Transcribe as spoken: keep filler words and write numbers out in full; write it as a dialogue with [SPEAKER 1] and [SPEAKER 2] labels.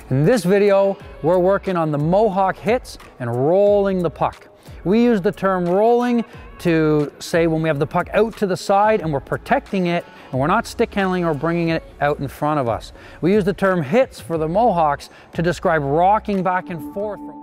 [SPEAKER 1] In this video, we're working on the Mohawk hits and rolling the puck. We use the term rolling to say when we have the puck out to the side and we're protecting it and we're not stick handling or bringing it out in front of us. We use the term hits for the Mohawks to describe rocking back and forth.